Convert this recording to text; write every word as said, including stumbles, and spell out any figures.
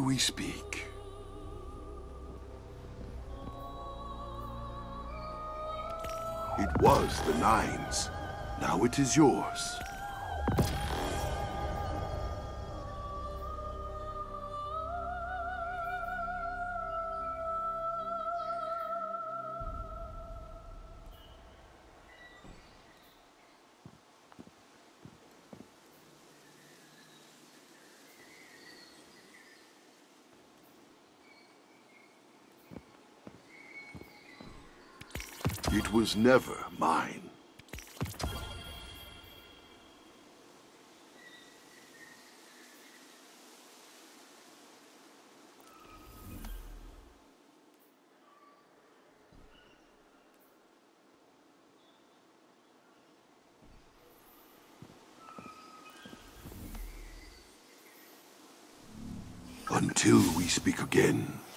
we speak? It was the Nine's. Now it is yours. It was never mine. Until we speak again.